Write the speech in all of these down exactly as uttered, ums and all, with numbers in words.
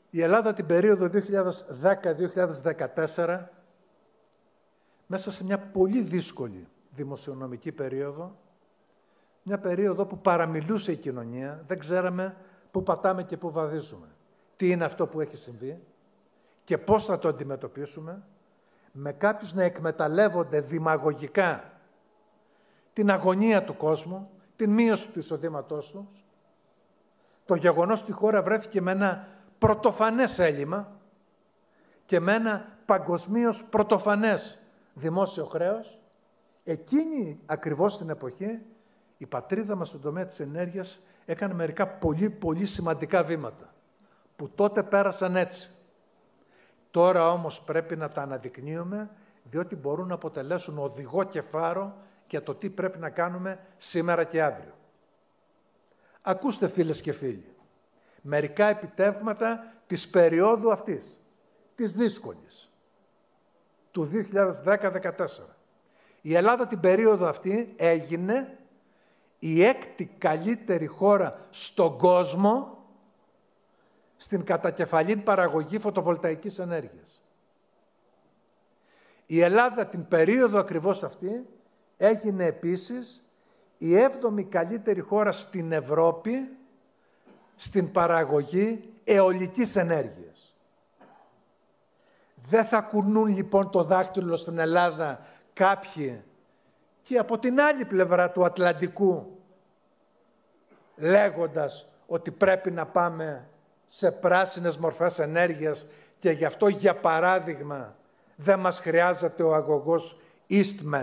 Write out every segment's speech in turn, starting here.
Η Ελλάδα την περίοδο δύο χιλιάδες δέκα με δύο χιλιάδες δεκατέσσερα, μέσα σε μια πολύ δύσκολη δημοσιονομική περίοδο, μια περίοδο που παραμιλούσε η κοινωνία, δεν ξέραμε πού πατάμε και πού βαδίζουμε. Τι είναι αυτό που έχει συμβεί και πώς θα το αντιμετωπίσουμε, με κάποιους να εκμεταλλεύονται δημαγωγικά την αγωνία του κόσμου, την μείωση του εισοδήματός τους, το γεγονός ότι η χώρα βρέθηκε με ένα πρωτοφανές έλλειμμα και με ένα παγκοσμίως πρωτοφανές δημόσιο χρέος, εκείνη ακριβώς την εποχή η πατρίδα μας στον τομέα της ενέργειας έκανε μερικά πολύ πολύ σημαντικά βήματα, που τότε πέρασαν έτσι. Τώρα όμως πρέπει να τα αναδεικνύουμε, διότι μπορούν να αποτελέσουν οδηγό και φάρο για το τι πρέπει να κάνουμε σήμερα και αύριο. Ακούστε, φίλες και φίλοι, μερικά επιτεύγματα της περίοδου αυτής, της δύσκολης, του δύο χιλιάδες δέκα με δύο χιλιάδες δεκατέσσερα. Η Ελλάδα την περίοδο αυτή έγινε η έκτη καλύτερη χώρα στον κόσμο στην κατακεφαλήν παραγωγή φωτοβολταϊκής ενέργειας. Η Ελλάδα την περίοδο ακριβώς αυτή έγινε επίσης η έβδομη καλύτερη χώρα στην Ευρώπη στην παραγωγή αιωλικής ενέργειας. Δεν θα κουνούν λοιπόν το δάχτυλο στην Ελλάδα κάποιοι και από την άλλη πλευρά του Ατλαντικού λέγοντας ότι πρέπει να πάμε σε πράσινες μορφές ενέργειας και γι' αυτό, για παράδειγμα, δεν μας χρειάζεται ο αγωγός EastMed.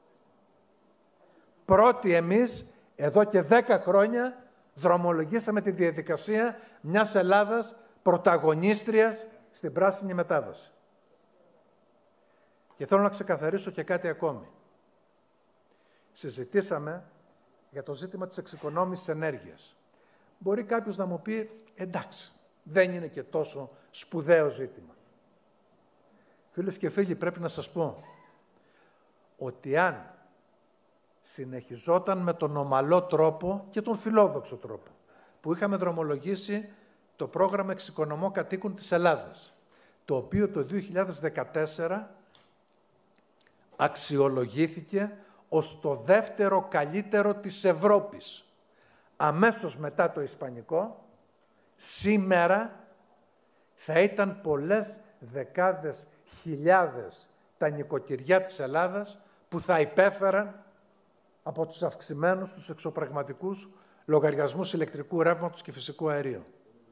Πρώτοι εμείς, εδώ και δέκα χρόνια, δρομολογήσαμε τη διαδικασία μιας Ελλάδας πρωταγωνίστριας στην πράσινη μετάβαση. Και θέλω να ξεκαθαρίσω και κάτι ακόμη. Συζητήσαμε για το ζήτημα της εξοικονόμησης ενέργειας. Μπορεί κάποιος να μου πει, εντάξει, δεν είναι και τόσο σπουδαίο ζήτημα. Φίλες και φίλοι, πρέπει να σας πω ότι αν συνεχιζόταν με τον ομαλό τρόπο και τον φιλόδοξο τρόπο που είχαμε δρομολογήσει το πρόγραμμα Εξοικονομώ Κατοίκων της Ελλάδας, το οποίο το δύο χιλιάδες δεκατέσσερα αξιολογήθηκε ως το δεύτερο καλύτερο της Ευρώπης, αμέσως μετά το Ισπανικό, σήμερα θα ήταν πολλές δεκάδες χιλιάδες τα νοικοκυριά της Ελλάδας που θα υπέφεραν από τους αυξημένους, τους εξωπραγματικούς λογαριασμούς ηλεκτρικού ρεύματος και φυσικού αερίου.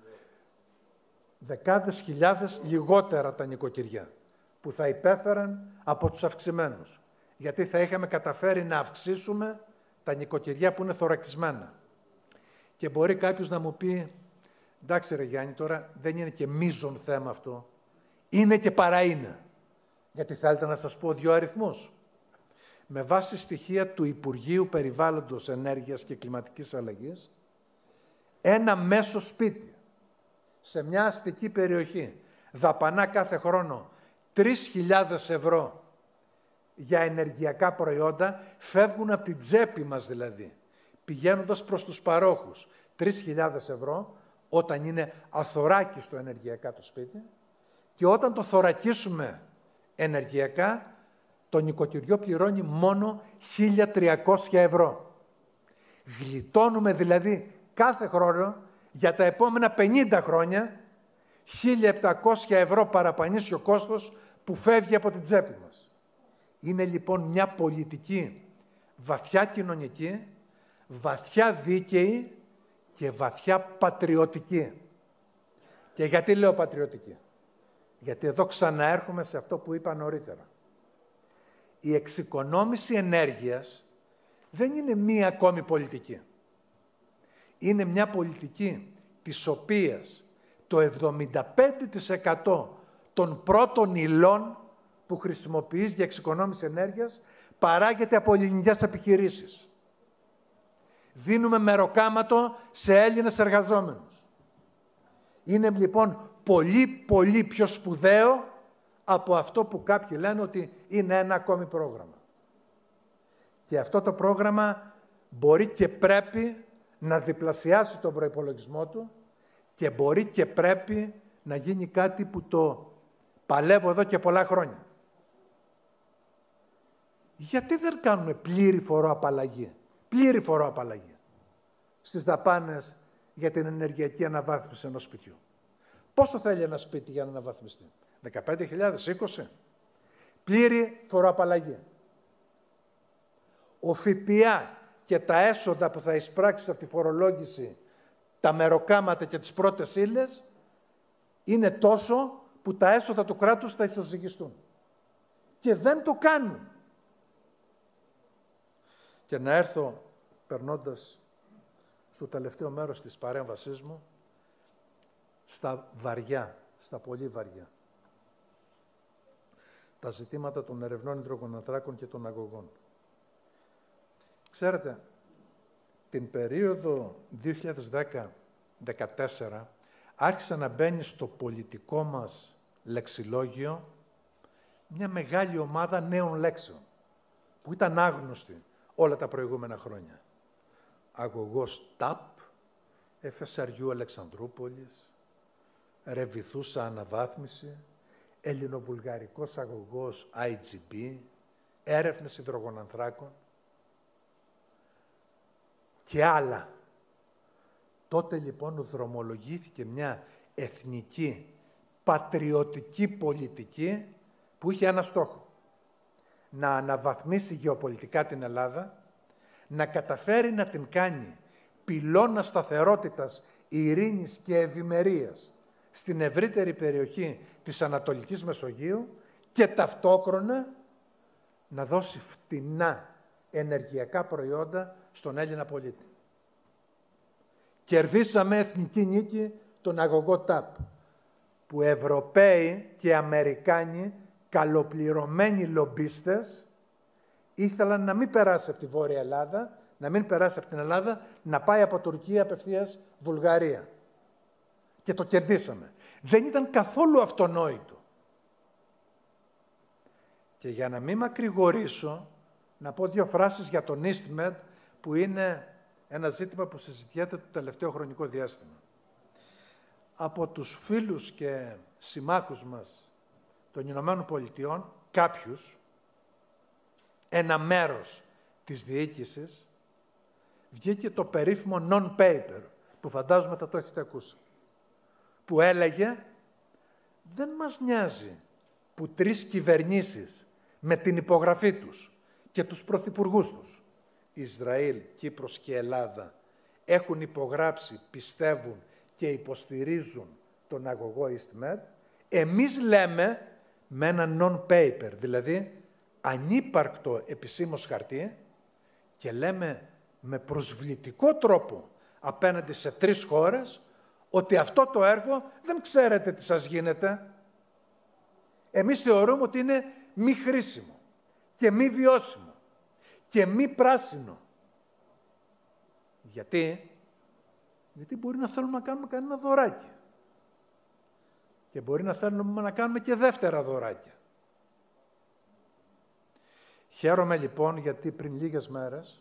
Δεκάδες χιλιάδες λιγότερα τα νοικοκυριά που θα υπέφεραν από τους αυξημένους. Γιατί θα είχαμε καταφέρει να αυξήσουμε τα νοικοκυριά που είναι θωρακισμένα. Και μπορεί κάποιος να μου πει, εντάξει ρε Γιάννη, τώρα δεν είναι και μείζον θέμα αυτό. Είναι και παρά είναι. Γιατί θέλετε να σας πω δύο αριθμούς. Με βάση στοιχεία του Υπουργείου Περιβάλλοντος, Ενέργειας και Κλιματικής Αλλαγής, ένα μέσο σπίτι σε μια αστική περιοχή δαπανά κάθε χρόνο τρεις χιλιάδες ευρώ για ενεργειακά προϊόντα, φεύγουν από την τσέπη μας δηλαδή, πηγαίνοντας προς τους παρόχους. τρεις χιλιάδες ευρώ όταν είναι αθωράκιστο ενεργειακά το σπίτι και όταν το θωρακίσουμε ενεργειακά, το νοικοκυριό πληρώνει μόνο χίλια τριακόσια ευρώ. Γλιτώνουμε δηλαδή κάθε χρόνο για τα επόμενα πενήντα χρόνια χίλια επτακόσια ευρώ παραπανήσιο κόστος που φεύγει από την τσέπη μας. Είναι λοιπόν μια πολιτική βαθιά κοινωνική, βαθιά δίκαιη και βαθιά πατριωτική. Και γιατί λέω πατριωτική? Γιατί εδώ ξαναέρχομαι σε αυτό που είπα νωρίτερα. Η εξοικονόμηση ενέργειας δεν είναι μία ακόμη πολιτική. Είναι μια πολιτική της οποίας το εβδομήντα πέντε τοις εκατό των πρώτων υλών που χρησιμοποιείς για εξοικονόμηση ενέργειας παράγεται από ελληνικές επιχειρήσεις. Δίνουμε μεροκάματο σε Έλληνες εργαζόμενους. Είναι λοιπόν πολύ πολύ πιο σπουδαίο από αυτό που κάποιοι λένε ότι είναι ένα ακόμη πρόγραμμα. Και αυτό το πρόγραμμα μπορεί και πρέπει να διπλασιάσει τον προϋπολογισμό του και μπορεί και πρέπει να γίνει κάτι που το παλεύω εδώ και πολλά χρόνια. Γιατί δεν κάνουμε πλήρη φοροαπαλλαγή, πλήρη φοροαπαλλαγή στις δαπάνες για την ενεργειακή αναβάθμιση ενός σπιτιού? Πόσο θέλει ένα σπίτι για να αναβαθμιστεί? δεκαπέντε χιλιάδες, είκοσι. Πλήρη φοροαπαλλαγή. Ο ΦΠΑ και τα έσοδα που θα εισπράξει από τη φορολόγηση, τα μεροκάματα και τις πρώτες ύλες, είναι τόσο που τα έσοδα του κράτους θα ισοζυγιστούν. Και δεν το κάνουν. Και να έρθω, περνώντας στο τελευταίο μέρος της παρέμβασής μου, στα βαριά, στα πολύ βαριά. Τα ζητήματα των ερευνών υδρογονανθράκων και των αγωγών. Ξέρετε, την περίοδο δύο χιλιάδες δέκα με δύο χιλιάδες δεκατέσσερα άρχισε να μπαίνει στο πολιτικό μας λεξιλόγιο μια μεγάλη ομάδα νέων λέξεων, που ήταν άγνωστη όλα τα προηγούμενα χρόνια. Αγωγός ΤΑΠ, εφ ες αρ γιου Αλεξανδρούπολης, Ρεβιθούσα αναβάθμιση, Ελληνοβουλγαρικός αγωγός άι τζι μπι, έρευνες υδρογονανθράκων και άλλα. Τότε λοιπόν δρομολογήθηκε μια εθνική, πατριωτική πολιτική που είχε ένα στόχο. Να αναβαθμίσει γεωπολιτικά την Ελλάδα, να καταφέρει να την κάνει πυλώνα σταθερότητας, ειρήνης και ευημερίας στην ευρύτερη περιοχή της Ανατολικής Μεσογείου και ταυτόχρονα να δώσει φτηνά ενεργειακά προϊόντα στον Έλληνα πολίτη. Κερδίσαμε εθνική νίκη τον αγωγό ΤΑΠ, που Ευρωπαίοι και Αμερικάνοι καλοπληρωμένοι λομπίστες ήθελαν να μην περάσει από τη Βόρεια Ελλάδα, να μην περάσει από την Ελλάδα, να πάει από Τουρκία απευθείας Βουλγαρία. Και το κερδίσαμε. Δεν ήταν καθόλου αυτονόητο. Και για να μην μακρηγορήσω, να πω δύο φράσεις για τον EastMed, που είναι ένα ζήτημα που συζητιέται το τελευταίο χρονικό διάστημα. Από τους φίλους και συμμάχους μας των Ηνωμένων Πολιτειών, κάποιους, ένα μέρος της διοίκησης, βγήκε το περίφημο non-paper, που φαντάζομαι θα το έχετε ακούσει, που έλεγε δεν μας νοιάζει που τρεις κυβερνήσεις με την υπογραφή τους και τους πρωθυπουργούς τους, Ισραήλ, Κύπρος και Ελλάδα, έχουν υπογράψει, πιστεύουν και υποστηρίζουν τον αγωγό EastMed. Εμείς λέμε με ένα non-paper, δηλαδή ανύπαρκτο επισήμως χαρτί, και λέμε με προσβλητικό τρόπο απέναντι σε τρεις χώρες ότι αυτό το έργο δεν ξέρετε τι σας γίνεται. Εμείς θεωρούμε ότι είναι μη χρήσιμο και μη βιώσιμο και μη πράσινο. Γιατί? Γιατί μπορεί να θέλουμε να κάνουμε κανένα δωράκι. Και μπορεί να θέλουμε να κάνουμε και δεύτερα δωράκια. Χαίρομαι λοιπόν γιατί πριν λίγες μέρες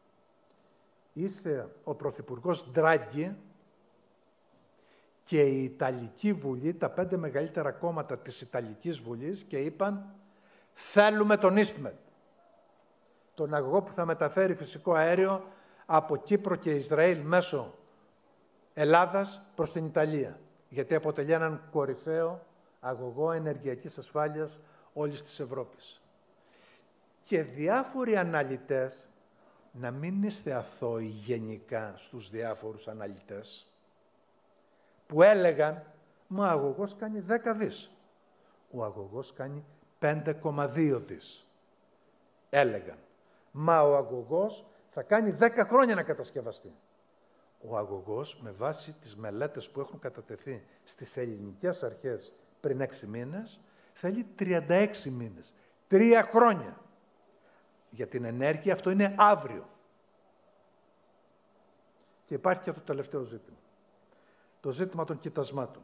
ήρθε ο Πρωθυπουργός Ντράγκη και η Ιταλική Βουλή, τα πέντε μεγαλύτερα κόμματα της Ιταλικής Βουλής, και είπαν θέλουμε τον EastMed, τον αγωγό που θα μεταφέρει φυσικό αέριο από Κύπρο και Ισραήλ μέσω Ελλάδας προς την Ιταλία, γιατί αποτελεί έναν κορυφαίο αγωγό ενεργειακής ασφάλειας όλης της Ευρώπης. Και διάφοροι αναλυτές, να μην είστε αθώοι γενικά στους διάφορους αναλυτές, που έλεγαν, μα ο αγωγός κάνει δέκα δις. Ο αγωγός κάνει πέντε κόμμα δύο δις. Έλεγαν, μα ο αγωγός θα κάνει δέκα χρόνια να κατασκευαστεί. Ο αγωγός, με βάση τις μελέτες που έχουν κατατεθεί στις ελληνικές αρχές πριν έξι μήνες, θέλει τριάντα έξι μήνες. Τρία χρόνια. Για την ενέργεια αυτό είναι αύριο. Και υπάρχει και το τελευταίο ζήτημα. Το ζήτημα των κοιτασμάτων.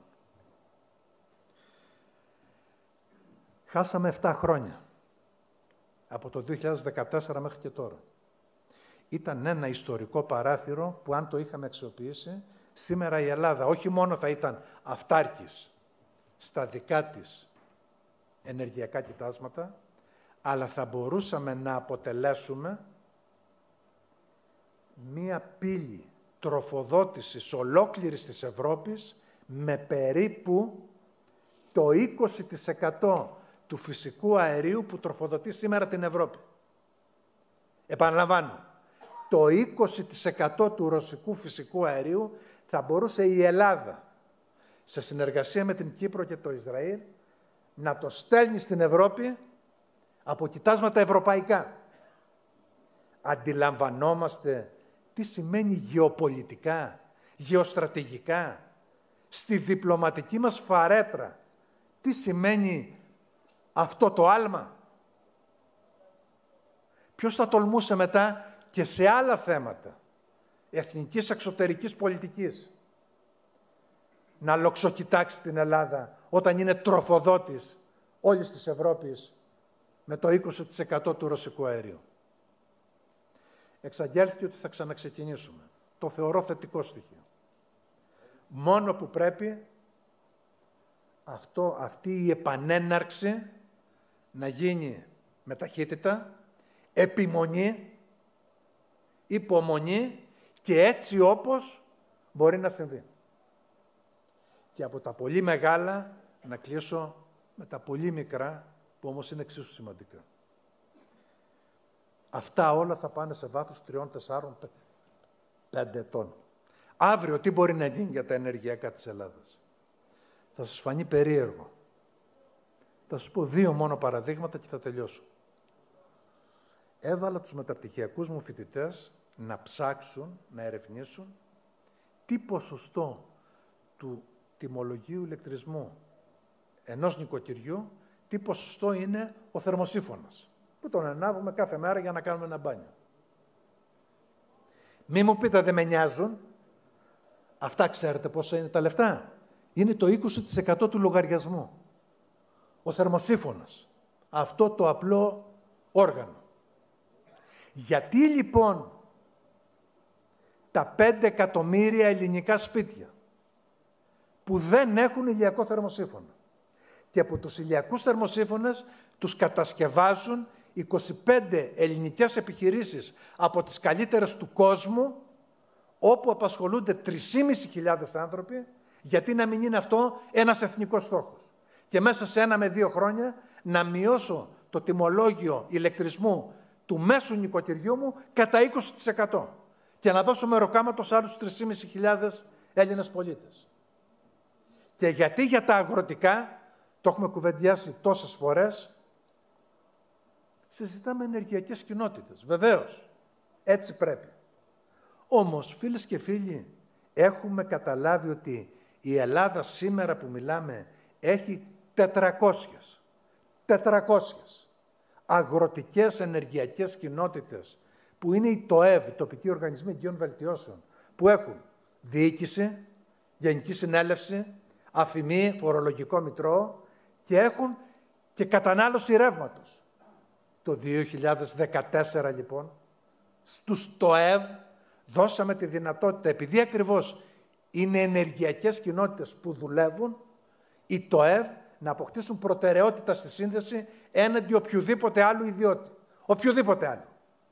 Χάσαμε επτά χρόνια. Από το δύο χιλιάδες δεκατέσσερα μέχρι και τώρα. Ήταν ένα ιστορικό παράθυρο που αν το είχαμε αξιοποιήσει, σήμερα η Ελλάδα όχι μόνο θα ήταν αυτάρκης στα δικά της ενεργειακά κοιτάσματα, αλλά θα μπορούσαμε να αποτελέσουμε μία πύλη τροφοδότησης ολόκληρης της Ευρώπης με περίπου το είκοσι τοις εκατό του φυσικού αερίου που τροφοδοτεί σήμερα την Ευρώπη. Επαναλαμβάνω, το είκοσι τοις εκατό του ρωσικού φυσικού αερίου θα μπορούσε η Ελλάδα, σε συνεργασία με την Κύπρο και το Ισραήλ, να το στέλνει στην Ευρώπη από κοιτάσματα ευρωπαϊκά. Αντιλαμβανόμαστε τι σημαίνει γεωπολιτικά, γεωστρατηγικά, στη διπλωματική μας φαρέτρα. Τι σημαίνει αυτό το άλμα. Ποιος θα τολμούσε μετά και σε άλλα θέματα εθνικής εξωτερικής πολιτικής να λοξοκοιτάξει την Ελλάδα όταν είναι τροφοδότης όλης της Ευρώπης με το είκοσι τοις εκατό του ρωσικού αερίου. Εξαγγέλθηκε ότι θα ξαναξεκινήσουμε. Το θεωρώ θετικό στοιχείο. Μόνο που πρέπει αυτό, αυτή η επανέναρξη να γίνει με ταχύτητα, επιμονή, υπομονή και έτσι όπως μπορεί να συμβεί. Και από τα πολύ μεγάλα να κλείσω με τα πολύ μικρά που όμως είναι εξίσου σημαντικά. Αυτά όλα θα πάνε σε βάθος τριών, τεσσάρων, πέντε ετών. Αύριο τι μπορεί να γίνει για τα ενεργειακά της Ελλάδας. Θα σας φανεί περίεργο. Θα σας πω δύο μόνο παραδείγματα και θα τελειώσω. Έβαλα τους μεταπτυχιακούς μου φοιτητές να ψάξουν, να ερευνήσουν τι ποσοστό του τιμολογίου ηλεκτρισμού ενός νοικοκυριού, τι ποσοστό είναι ο θερμοσύφωνας, που τον ανάβουμε κάθε μέρα για να κάνουμε ένα μπάνιο. Μη μου πείτε δεν με νοιάζουν. Αυτά ξέρετε πόσα είναι τα λεφτά. Είναι το είκοσι τοις εκατό του λογαριασμού. Ο θερμοσύφωνας. Αυτό το απλό όργανο. Γιατί λοιπόν τα πέντε εκατομμύρια ελληνικά σπίτια που δεν έχουν ηλιακό θερμοσύφωνα και από τους ηλιακούς θερμοσύφωνες τους κατασκευάζουν είκοσι πέντε ελληνικές επιχειρήσεις από τις καλύτερες του κόσμου, όπου απασχολούνται τρεις χιλιάδες πεντακόσιοι άνθρωποι, γιατί να μην είναι αυτό ένας εθνικός στόχος. Και μέσα σε ένα με δύο χρόνια να μειώσω το τιμολόγιο ηλεκτρισμού του μέσου νοικοκυριού μου κατά είκοσι τοις εκατό και να δώσω μεροκάματο σε άλλους τρεις χιλιάδες πεντακόσιους Έλληνες πολίτες. Και γιατί για τα αγροτικά, το έχουμε κουβεντιάσει τόσες φορές, συζητάμε ενεργειακές κοινότητες. Βεβαίως, έτσι πρέπει. Όμως, φίλες και φίλοι, έχουμε καταλάβει ότι η Ελλάδα σήμερα που μιλάμε έχει τετρακόσιες, τετρακόσιες αγροτικές ενεργειακές κοινότητες που είναι οι ΤΟΕΒ, οι τοπικοί οργανισμοί οικειών βελτιώσεων, που έχουν διοίκηση, γενική συνέλευση, αφημί, φορολογικό μητρό και έχουν και κατανάλωση ρεύματος. Το δύο χιλιάδες δεκατέσσερα, λοιπόν, στους ΤΟΕΒ δώσαμε τη δυνατότητα, επειδή ακριβώς είναι ενεργειακές κοινότητες που δουλεύουν, οι ΤΟΕΒ να αποκτήσουν προτεραιότητα στη σύνδεση έναντι οποιοδήποτε άλλου ιδιώτη. Οποιοδήποτε άλλο.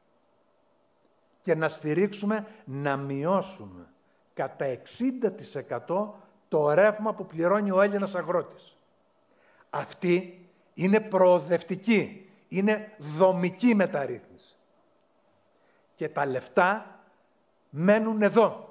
Και να στηρίξουμε, να μειώσουμε κατά εξήντα τοις εκατό το ρεύμα που πληρώνει ο Έλληνας αγρότης. Αυτή είναι προοδευτική, είναι δομική μεταρρύθμιση. Και τα λεφτά μένουν εδώ.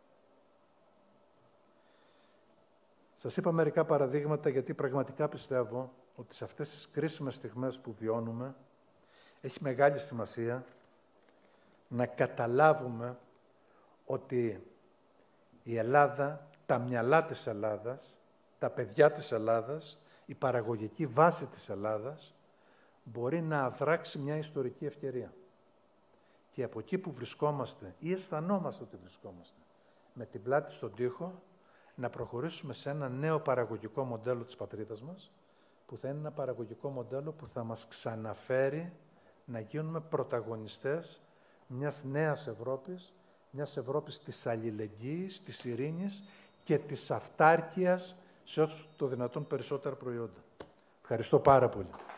Σας είπα μερικά παραδείγματα γιατί πραγματικά πιστεύω ότι σε αυτές τις κρίσιμες στιγμές που βιώνουμε έχει μεγάλη σημασία να καταλάβουμε ότι η Ελλάδα, τα μυαλά της Ελλάδας, τα παιδιά της Ελλάδας, η παραγωγική βάση της Ελλάδας μπορεί να αδράξει μια ιστορική ευκαιρία. Και από εκεί που βρισκόμαστε ή αισθανόμαστε ότι βρισκόμαστε, με την πλάτη στον τοίχο, να προχωρήσουμε σε ένα νέο παραγωγικό μοντέλο της πατρίδας μας, που θα είναι ένα παραγωγικό μοντέλο που θα μας ξαναφέρει να γίνουμε πρωταγωνιστές μιας νέας Ευρώπης, μιας Ευρώπης της αλληλεγγύης, της ειρήνης και της αυτάρκειας σε όσο το δυνατόν περισσότερα προϊόντα. Ευχαριστώ πάρα πολύ.